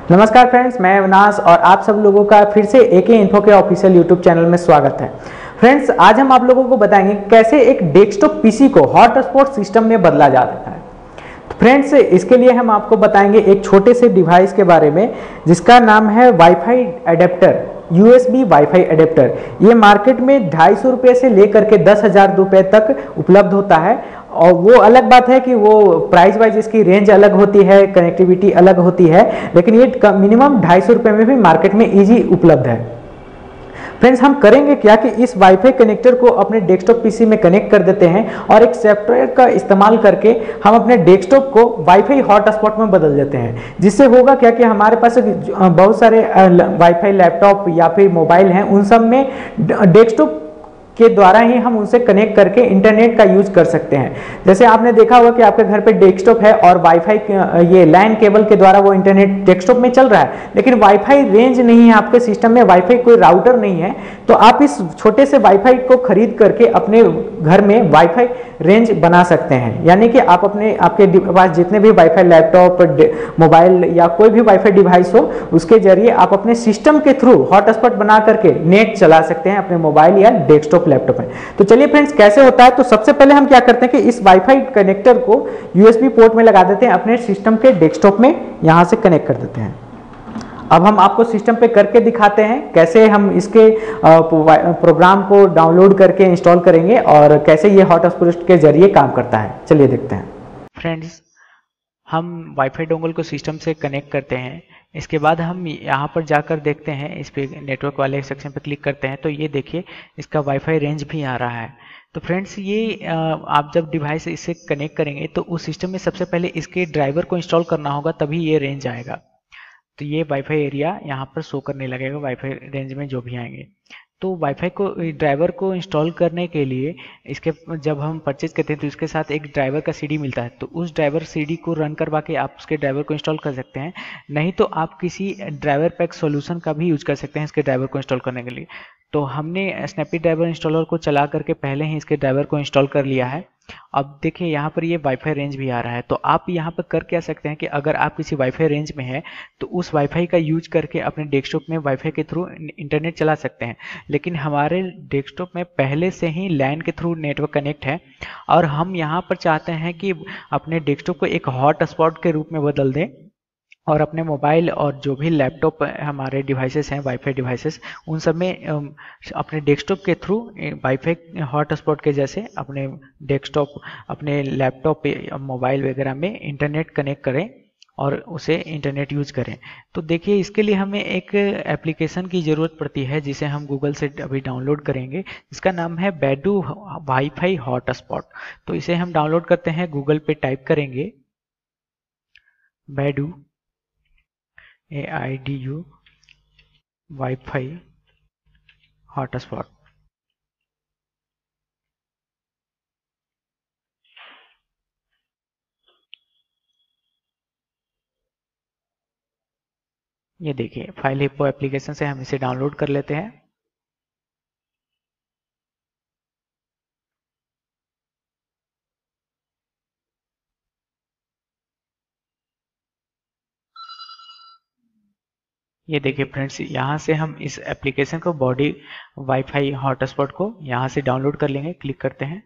नमस्कार फ्रेंड्स, मैं अविनाश और आप सब लोगों का फिर से एके इन्फो के ऑफिशियल यूट्यूब चैनल में स्वागत है। फ्रेंड्स, आज हम आप लोगों को बताएंगे कैसे एक डेस्कटॉप पीसी को हॉटस्पॉट सिस्टम में बदला जा सकता है। तो फ्रेंड्स, इसके लिए हम आपको बताएंगे एक छोटे से डिवाइस के बारे में जिसका नाम है wifi adapter, USB wifi adapter. ये मार्केट में 250 रुपये से लेकर के 10,000 रुपये तक उपलब्ध होता है। और वो अलग बात है कि वो प्राइस वाइज इसकी रेंज अलग होती है, कनेक्टिविटी अलग होती है, लेकिन ये मिनिमम 250 रुपये में भी मार्केट में इजी उपलब्ध है। फ्रेंड्स, हम करेंगे क्या कि इस वाईफाई कनेक्टर को अपने डेस्कटॉप पीसी में कनेक्ट कर देते हैं और एक सॉफ्टवेयर का इस्तेमाल करके हम अपने डेस्कटॉप को वाईफाई हॉटस्पॉट में बदल देते हैं। जिससे होगा क्या कि हमारे पास बहुत सारे वाईफाई लैपटॉप या फिर मोबाइल हैं, उन सब में डेस्कटॉप के द्वारा ही हम उनसे कनेक्ट करके इंटरनेट का यूज कर सकते हैं। जैसे आपने देखा होगा कि आपके घर पे डेस्कटॉप है और वाईफाई ये लैन केबल के द्वारा वो इंटरनेट डेस्कटॉप में चल रहा है, लेकिन वाईफाई रेंज नहीं है आपके सिस्टम में, वाईफाई कोई राउटर नहीं है, तो आप इस छोटे से वाईफाई को खरीद करके अपने घर में वाईफाई रेंज बना सकते हैं। यानी कि आप आपके पास जितने भी वाईफाई लैपटॉप, मोबाइल या कोई भी वाईफाई डिवाइस हो, उसके जरिए आप अपने सिस्टम के थ्रू हॉटस्पॉट बना करके नेट चला सकते हैं अपने मोबाइल या डेस्कटॉप लैपटॉप में। तो चलिए फ्रेंड्स, कैसे होता है। तो सबसे पहले हम क्या करते हैं कि इस वाईफाई कनेक्टर को यूएसबी पोर्ट में लगा देते हैं, अपने सिस्टम के डेस्कटॉप में यहां से कनेक्ट कर देते हैं। अब हम आपको सिस्टम पे करके दिखाते हैं कैसे हम इसके प्रोग्राम को डाउनलोड करके इंस्टॉल करेंगे और कैसे ये हॉटस्पॉट के जरिए काम करता है। चलिए देखते हैं। फ्रेंड्स, हम वाईफाई डोंगल को सिस्टम से कनेक्ट करते हैं। इसके बाद हम यहाँ पर जाकर देखते हैं, इस पे नेटवर्क वाले सेक्शन पर क्लिक करते हैं तो ये देखिए इसका वाईफाई रेंज भी आ रहा है। तो फ्रेंड्स, ये आप जब डिवाइस इससे कनेक्ट करेंगे तो उस सिस्टम में सबसे पहले इसके ड्राइवर को इंस्टॉल करना होगा, तभी ये रेंज आएगा। तो ये वाईफाई एरिया यहाँ पर शो करने लगेगा वाईफाई रेंज में जो भी आएंगे। तो वाईफाई को ड्राइवर को इंस्टॉल करने के लिए इसके जब हम परचेज करते हैं तो इसके साथ एक ड्राइवर का सीडी मिलता है, तो उस ड्राइवर सीडी को रन करवा के आप उसके ड्राइवर को इंस्टॉल कर सकते हैं। नहीं तो आप किसी ड्राइवर पैक सॉल्यूशन का भी यूज कर सकते हैं इसके ड्राइवर को इंस्टॉल करने के लिए। तो हमने स्नैपी ड्राइवर इंस्टॉलर को चला करके पहले ही इसके ड्राइवर को इंस्टॉल कर लिया है। अब देखिए यहाँ पर ये वाईफाई रेंज भी आ रहा है। तो आप यहाँ पर कर क्या सकते हैं कि अगर आप किसी वाईफाई रेंज में हैं तो उस वाईफाई का यूज करके अपने डेस्कटॉप में वाईफाई के थ्रू इंटरनेट चला सकते हैं। लेकिन हमारे डेस्कटॉप में पहले से ही लैन के थ्रू नेटवर्क कनेक्ट है और हम यहाँ पर चाहते हैं कि अपने डेस्कटॉप को एक हॉट स्पॉट के रूप में बदल दें और अपने मोबाइल और जो भी लैपटॉप हमारे डिवाइसेस हैं वाईफाई डिवाइसेस, उन सब में अपने डेस्कटॉप के थ्रू वाईफाई हॉटस्पॉट के जैसे अपने डेस्कटॉप, अपने लैपटॉप, मोबाइल वगैरह में इंटरनेट कनेक्ट करें और उसे इंटरनेट यूज करें। तो देखिए, इसके लिए हमें एक एप्लीकेशन की ज़रूरत पड़ती है जिसे हम गूगल से अभी डाउनलोड करेंगे। इसका नाम है बैडू वाईफाई हॉटस्पॉट। तो इसे हम डाउनलोड करते हैं, गूगल पे टाइप करेंगे बैडू AIDU वाईफाई हॉटस्पॉट। ये देखिए, फाइल हिप्पो एप्लीकेशन से हम इसे डाउनलोड कर लेते हैं। ये देखिए फ्रेंड्स, यहाँ से हम इस एप्लीकेशन को बॉडी वाईफाई हॉटस्पॉट को यहाँ से डाउनलोड कर लेंगे। क्लिक करते हैं।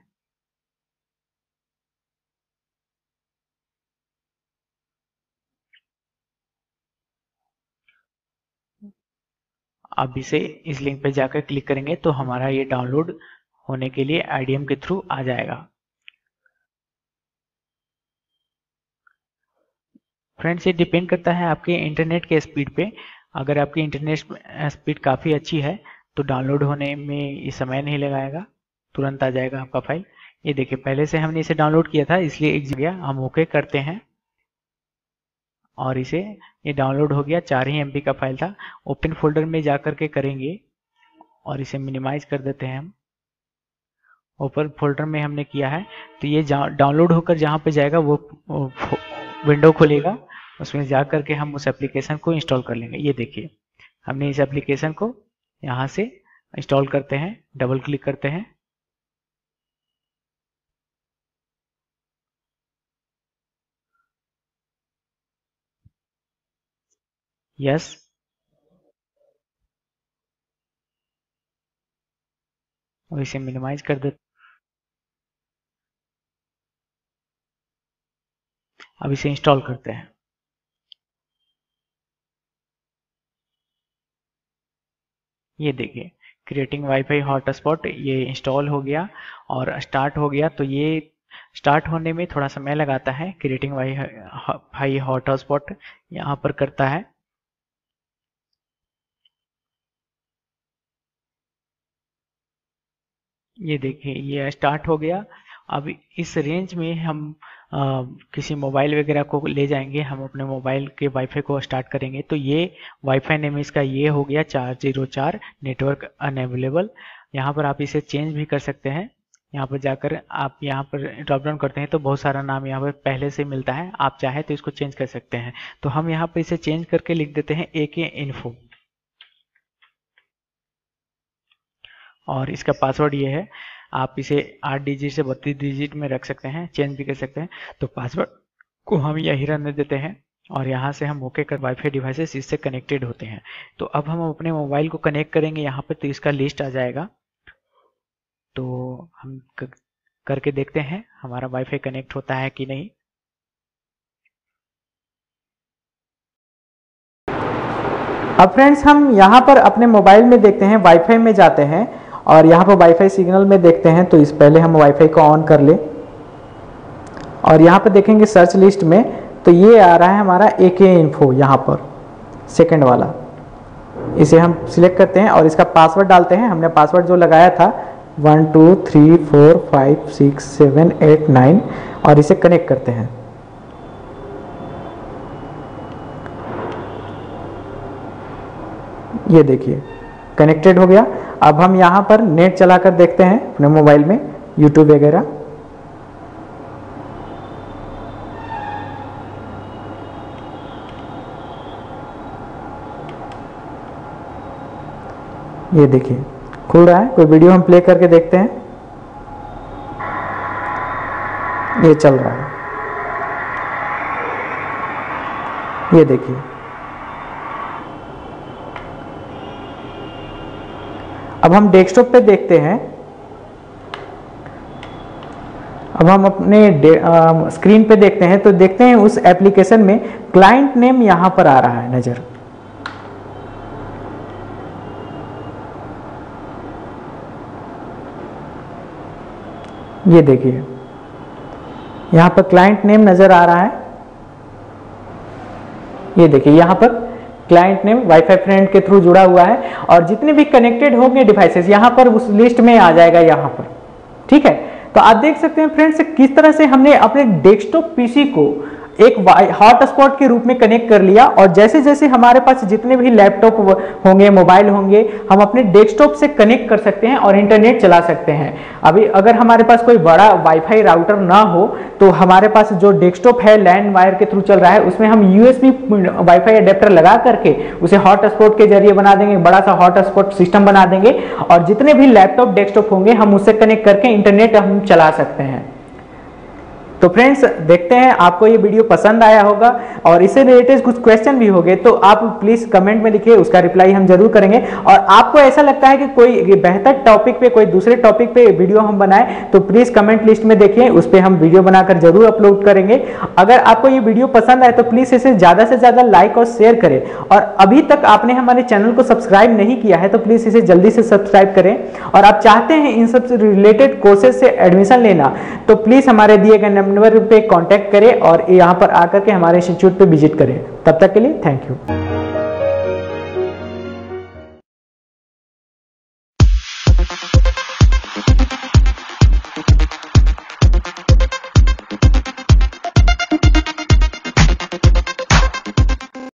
अब इसे इस लिंक पे जाकर क्लिक करेंगे तो हमारा ये डाउनलोड होने के लिए आईडीएम के थ्रू आ जाएगा। फ्रेंड्स, ये डिपेंड करता है आपके इंटरनेट के स्पीड पे। अगर आपकी इंटरनेट स्पीड काफ़ी अच्छी है तो डाउनलोड होने में ये समय नहीं लगाएगा, तुरंत आ जाएगा आपका फाइल। ये देखिए, पहले से हमने इसे डाउनलोड किया था इसलिए एक जगह हम ओके करते हैं और इसे ये डाउनलोड हो गया। 4 ही MB का फाइल था। ओपन फोल्डर में जा कर के करेंगे और इसे मिनिमाइज कर देते हैं हम। ओपन फोल्डर में हमने किया है तो ये डाउनलोड होकर जहाँ पे जाएगा वो विंडो खुलेगा, उसमें जा करके हम उस एप्लीकेशन को इंस्टॉल कर लेंगे। ये देखिए, हमने इस एप्लीकेशन को यहाँ से इंस्टॉल करते हैं, डबल क्लिक करते हैं। यस, और इसे मिनिमाइज कर दे। अब इसे इंस्टॉल करते हैं। ये देखिए क्रिएटिंग वाईफाई हॉटस्पॉट ये इंस्टॉल हो गया और स्टार्ट हो गया। तो ये स्टार्ट होने में थोड़ा समय लगाता है। क्रिएटिंग वाईफाई हॉटस्पॉट यहाँ पर करता है। ये देखिए ये स्टार्ट हो गया। अब इस रेंज में हम किसी मोबाइल वगैरह को ले जाएंगे, हम अपने मोबाइल के वाईफाई को स्टार्ट करेंगे। तो ये वाईफाई नेम इसका ये हो गया 404 नेटवर्क अनअवेलेबल। यहाँ पर आप इसे चेंज भी कर सकते हैं। यहाँ पर जाकर आप यहाँ पर ड्रॉप डाउन करते हैं तो बहुत सारा नाम यहाँ पर पहले से मिलता है, आप चाहे तो इसको चेंज कर सकते हैं। तो हम यहाँ पर इसे चेंज करके लिख देते हैं AK इन्फो, और इसका पासवर्ड ये है। आप इसे 8 डिजिट से 32 डिजिट में रख सकते हैं, चेंज भी कर सकते हैं। तो पासवर्ड को हम यही रहने देते हैं और यहाँ से हम ओके कर वाईफाई डिवाइसेस इससे कनेक्टेड होते हैं। तो अब हम अपने मोबाइल को कनेक्ट करेंगे यहाँ पर, तो इसका लिस्ट आ जाएगा। तो हम करके देखते हैं हमारा वाईफाई कनेक्ट होता है कि नहीं। अब फ्रेंड्स हम यहाँ पर अपने मोबाइल में देखते हैं, वाईफाई में जाते हैं और यहाँ पर वाईफाई सिग्नल में देखते हैं। तो इस पहले हम वाईफाई को ऑन कर ले और यहाँ पर देखेंगे सर्च लिस्ट में, तो ये आ रहा है हमारा AK इन्फो, यहाँ पर सेकंड वाला। इसे हम सिलेक्ट करते हैं और इसका पासवर्ड डालते हैं। हमने पासवर्ड जो लगाया था 1 2 3 4 5 6 7 8 9 और इसे कनेक्ट करते हैं। ये देखिए कनेक्टेड हो गया। अब हम यहाँ पर नेट चलाकर देखते हैं अपने मोबाइल में, यूट्यूब वगैरह। ये देखिए खुल रहा है। कोई वीडियो हम प्ले करके देखते हैं, ये चल रहा है। ये देखिए अब हम डेस्कटॉप पे देखते हैं। अब हम अपने स्क्रीन पे देखते हैं, तो देखते हैं उस एप्लीकेशन में क्लाइंट नेम यहां पर आ रहा है नजर। ये देखिए यहां पर क्लाइंट नेम नजर आ रहा है। ये देखिए यहां पर क्लाइंट नेम वाईफाई फ्रेंड के थ्रू जुड़ा हुआ है और जितने भी कनेक्टेड होंगे डिवाइसेस यहाँ पर उस लिस्ट में आ जाएगा यहाँ पर। ठीक है, तो आप देख सकते हैं फ्रेंड्स किस तरह से हमने अपने डेस्कटॉप पीसी को एक हॉटस्पॉट के रूप में कनेक्ट कर लिया और जैसे जैसे हमारे पास जितने भी लैपटॉप होंगे, मोबाइल होंगे, हम अपने डेस्कटॉप से कनेक्ट कर सकते हैं और इंटरनेट चला सकते हैं। अभी अगर हमारे पास कोई बड़ा वाईफाई राउटर ना हो तो हमारे पास जो डेस्कटॉप है लैंड वायर के थ्रू चल रहा है, उसमें हम USB वाईफाई अडेप्टर लगा करके उसे हॉटस्पॉट के जरिए बना देंगे, बड़ा सा हॉटस्पॉट सिस्टम बना देंगे और जितने भी लैपटॉप डेस्कटॉप होंगे हम उससे कनेक्ट करके इंटरनेट हम चला सकते हैं। तो फ्रेंड्स देखते हैं आपको ये वीडियो पसंद आया होगा और इससे रिलेटेड कुछ क्वेश्चन भी होंगे तो आप प्लीज कमेंट में लिखिए, उसका रिप्लाई हम जरूर करेंगे। और आपको ऐसा लगता है कि कोई बेहतर टॉपिक पे, कोई दूसरे टॉपिक पे वीडियो हम बनाएं तो प्लीज कमेंट लिस्ट में देखिए, उस पर हम वीडियो बनाकर जरूर अपलोड करेंगे। अगर आपको ये वीडियो पसंद आए तो प्लीज इसे ज्यादा से ज्यादा लाइक और शेयर करें और अभी तक आपने हमारे चैनल को सब्सक्राइब नहीं किया है तो प्लीज इसे जल्दी से सब्सक्राइब करें। और आप चाहते हैं इन सब से रिलेटेड कोर्सेज से एडमिशन लेना तो प्लीज हमारे दिए गए नंबर पे कांटेक्ट करें और यहाँ पर आकर के हमारे इंस्टीट्यूट पे विजिट करें। तब तक के लिए थैंक यू।